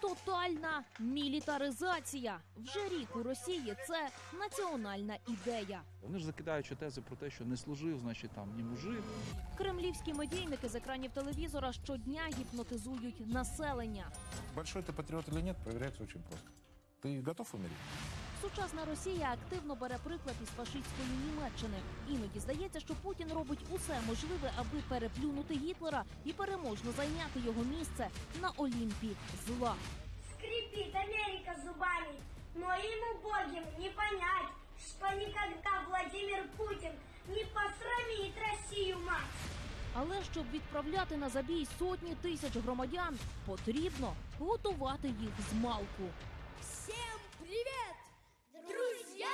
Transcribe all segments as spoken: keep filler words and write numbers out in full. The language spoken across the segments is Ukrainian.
Тотальна мілітаризація. Вже рік у Росії це національна ідея. Вони ж закидають тези про те, що не служив, значить там ні мужик. Кремлівські медійники з екранів телевізора щодня гіпнотизують населення. Большой ты патриот или нет, проверяется очень просто. Ты готов умереть? Сучасна Росія активно бере приклад із фашистської Німеччини. Іноді здається, що Путін робить усе можливе, аби переплюнути Гітлера і переможно зайняти його місце на Олімпі зла. Скрипит Америка зубами, но им убогим не понять, что никогда Владимир Путин не посрамит Россию мать. Але щоб відправляти на забій сотні тисяч громадян, потрібно готувати їх змалку. Всем привет, друзья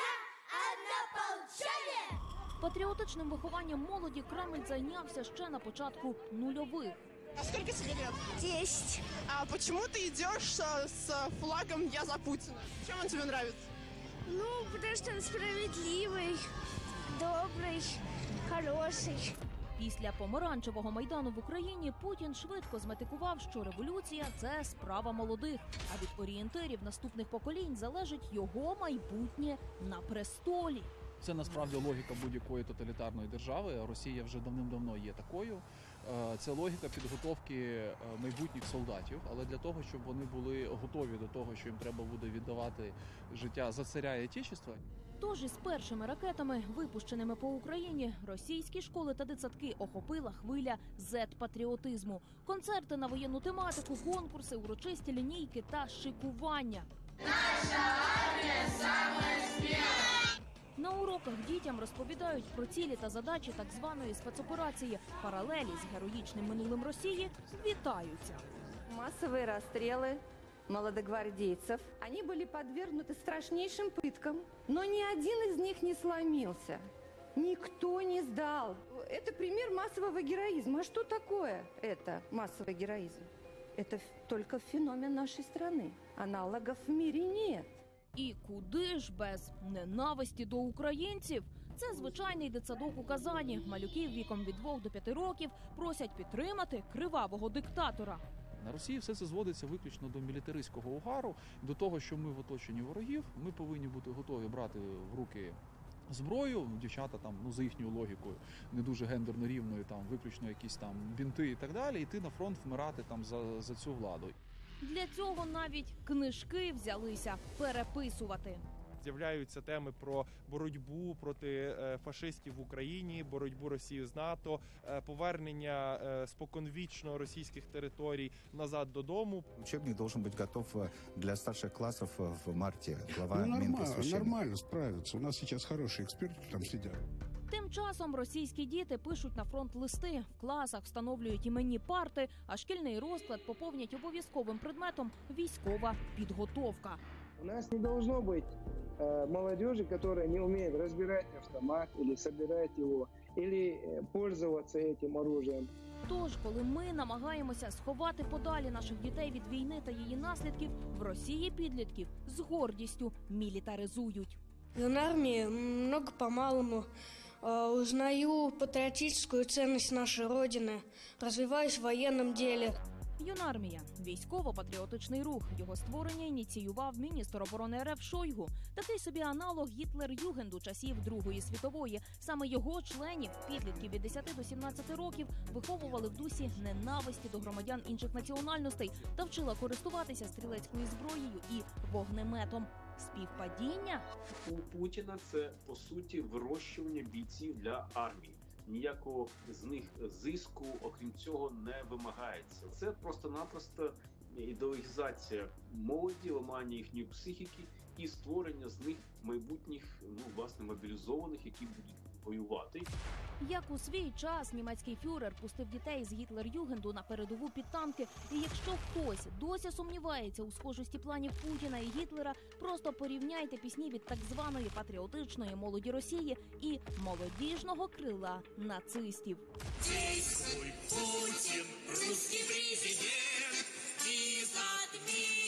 однополчане! Патріотичним вихованням молоді Кремль зайнявся ще на початку нульових. А сколько тебе лет? Десять. А почему ты идешь с флагом «Я за Путина»? Чем он тебе нравится? Ну, потому что он справедливый, добрый, хороший. Після помаранчевого майдану в Україні Путін швидко зметикував, що революція – це справа молодих, а від орієнтирів наступних поколінь залежить його майбутнє на престолі. Це насправді логіка будь-якої тоталітарної держави. Росія вже давним-давно є такою. Це логіка підготовки майбутніх солдатів, але для того, щоб вони були готові до того, що їм треба буде віддавати життя за царя і отечества. Тож із першими ракетами, випущеними по Україні, російські школи та дитсадки охопила хвиля зет-патріотизму. Концерти на воєнну тематику, конкурси, урочисті лінійки та шикування. Наша армія самая смілая! На уроках дітям розповідають про цілі та задачі так званої спецоперації. Паралелі з героїчним минулим Росії вітаються. Массовые расстрелы молодогвардейцев. Они были подвергнуты страшнейшим пыткам, но ни один из них не сломился. Никто не сдал. Это пример массового героизма. А что такое это массовый героизм? Это только феномен нашей страны. Аналогов в мире нет. І куди ж без ненависті до українців? Це звичайний дитсадок у Казані. Малюків віком від двох до п'яти років просять підтримати кривавого диктатора. На Росії все це зводиться виключно до мілітаристського угару, до того, що ми в оточенні ворогів, ми повинні бути готові брати в руки зброю, дівчата там, ну, за їхньою логікою, не дуже гендерно рівною, там, виключно якісь там бінти і так далі, йти на фронт вмирати там за, за цю владу. Для цього навіть книжки взялися переписувати. З'являються теми про боротьбу проти фашистів в Україні, боротьбу Росії з НАТО, повернення споконвічно російських територій назад додому. Учебник должен быть готов для старших классов в марте. Глава ну, нормально, Минпросвещения. Нормально справятся. У нас сейчас хорошие эксперты там сидят. Тим часом російські діти пишуть на фронт листи, в класах встановлюють іменні парти, а шкільний розклад поповнять обов'язковим предметом військова підготовка. У нас не должно быть э, молодежи, которая не умеет разбирать автомат или собирать его, или э, пользоваться этим оружием. Тож, коли ми намагаємося сховати подалі наших дітей від війни та її наслідків, в Росії підлітків з гордістю мілітаризують. В армии много-помалому э, узнаю патриотическую ценность нашей Родины, развиваюсь в военном деле. Юнармія – військово-патріотичний рух. Його створення ініціював міністр оборони РФ Шойгу. Такий собі аналог Гітлер-Югенду часів Другої світової. Саме його членів, підлітків від десяти до сімнадцяти років, виховували в дусі ненависті до громадян інших національностей та вчила користуватися стрілецькою зброєю і вогнеметом. Співпадіння? У Путіна це, по суті, вирощування бійців для армії. Ніякого з них зиску, окрім цього, не вимагається. Це просто-напросто ідеологізація молоді, ламання їхньої психіки і створення з них майбутніх, ну, власне, мобілізованих, які будуть воювати. Як у свій час німецький фюрер пустив дітей з Гітлер-Югенду на передову під танки, і якщо хтось досі сумнівається у схожості планів Путіна і Гітлера, просто порівняйте пісні від так званої патріотичної молоді Росії і молодіжного крила нацистів. Действуй, Путін, русский президент, і затмі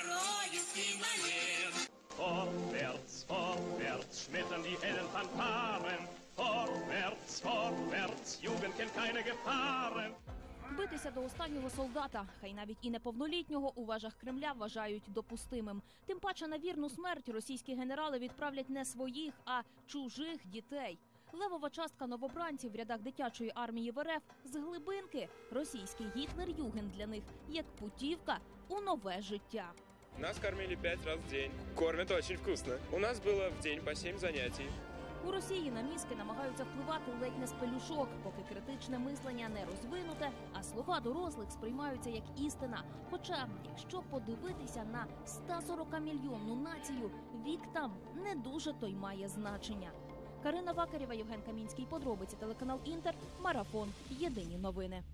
героїв момент. Vorwärts, vorwärts, schmettern die hellen Fanfaren. Vorwärts, vorwärts, Jugend kennt keine Gefahren. Битися до останнього солдата, хай навіть і неповнолітнього, у вежах Кремля вважають допустимим. Тим паче на вірну смерть російські генерали відправлять не своїх, а чужих дітей. Левова частка новобранців в рядах дитячої армії в РФ з глибинки. Російський Гітлер-Югенд для них як путівка у нове життя. Нас кормили пять раз в день. Кормят очень вкусно. У нас было в день по семь занятий. У Росії на мізки намагаються впливати ледь не з пелюшок, поки критичне мислення не розвинуте, а слова дорослих сприймаються як істина. Хоча, якщо подивитися на сто сорок мільйонну націю, вік там не дуже то й має значення. Карина Вакарєва, Євген Камінський. Подробиці, телеканал Інтер, Марафон. Єдині новини.